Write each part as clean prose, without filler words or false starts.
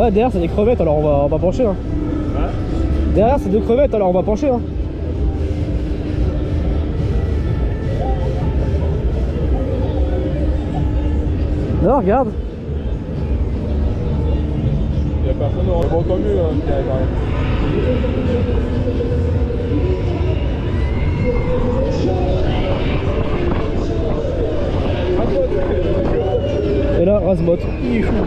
Ouais, derrière c'est des crevettes, alors on va pencher. Hein. Ouais. Derrière c'est 2 crevettes, alors on va pencher. Hein. Non, regarde. Il y a personne, on a entendu qui arrive à Et là, Razmot. Il est fou.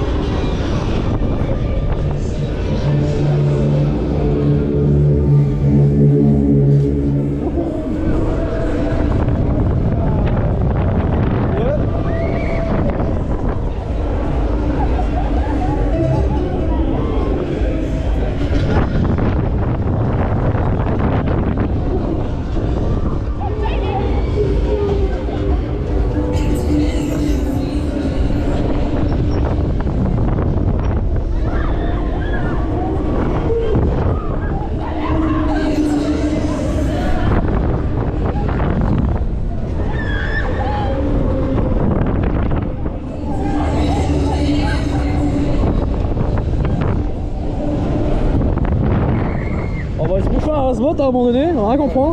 On va se bouffer un Razmot à un moment donné, on va rien comprendre.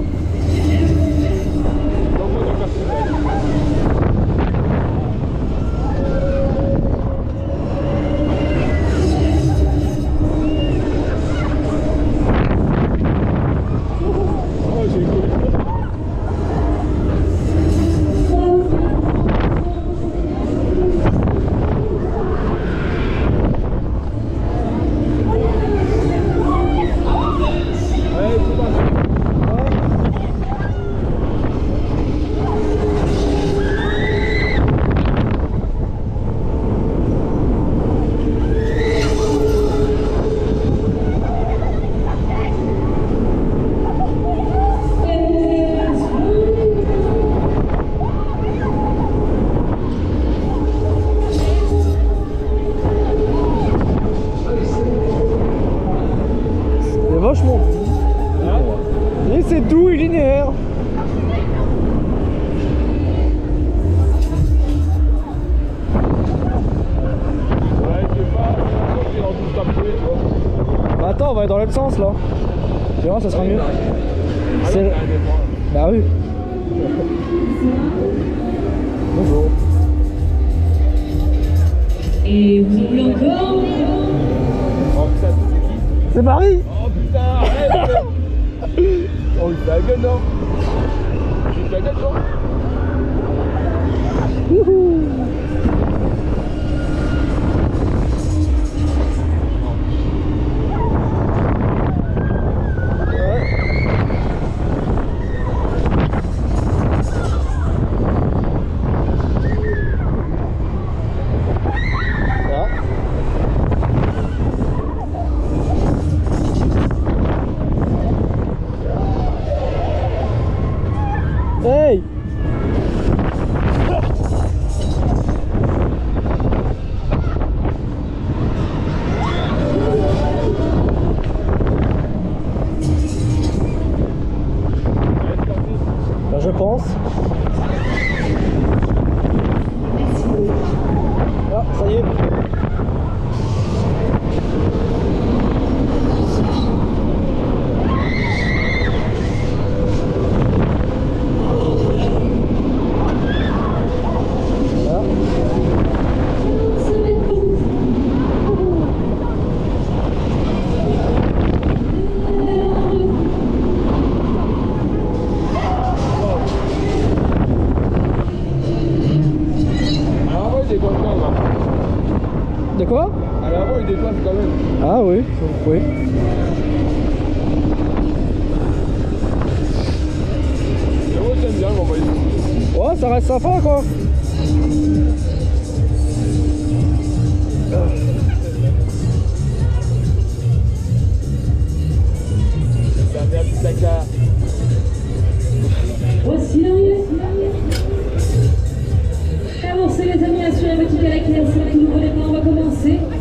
Vachement doux. Et c'est doux et linéaire. Bah attends, on va aller dans l'autre sens là. Tu vois, ça sera mieux. C'est... Bah oui. Bonjour. Et vous voulez encore? C'est Marie. Oh putain, arrête. Oh, il fait la gueule, non? Il fait la gueule, toi? Wouhou. Hey! Ben, je pense. Ah, ça y est. De quoi? À l'avant, il déplace quand même. Ah oui, oui. Et moi, j'aime bien m'envoyer. Ouais, ça reste sympa quoi. C'est un petit placard. Voici l'arrivée. Avancez les amis, assurez-vous qu'il y a la caisse. Si vous ne voulez pas, on va commencer.